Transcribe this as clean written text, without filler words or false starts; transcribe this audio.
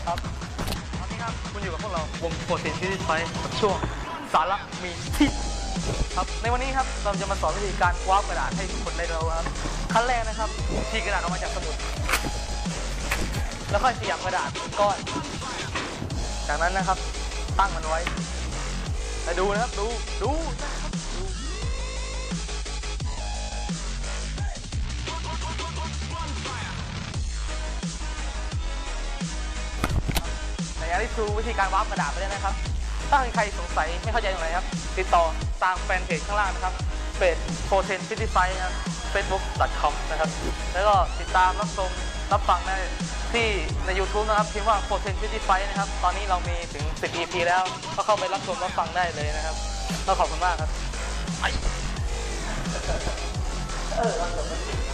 ครับตอนนี้ครับคุณอยู่กับพวกเราวงโปรตีนที่ไฟกับช่วงสาระมีที่ครับในวันนี้ครับเราจะมาสอนวิธีการวาร์ปกระดาษให้ทุกคนได้รู้ครับขั้นแรกนะครับทีกระดาษออกมาจากสมุดแล้วค่อยขยับกระดาษเป็นก้อนจากนั้นนะครับตั้งมันไว้แล้วดูนะครับดูนะครับดูในการที่ดูวิธีการวาร์ปกระดาษไปแล้วนะครับถ้าใครสงสัยไม่เข้าใจตรงไหนครับติดต่อตามแฟนเพจข้างล่างนะครับเพจโปรตีนฟิตไฟนะครับ facebook.com นะครับแล้วก็ติดตามรับชมรับฟังได้ที่ใน YouTube นะครับพิมพ์ว่าโปรตีนฟิตไฟนะครับตอนนี้เรามีถึง10 EP แล้วก็เข้าไปรับชมรับฟังได้เลยนะครับก็ขอบคุณมากครับ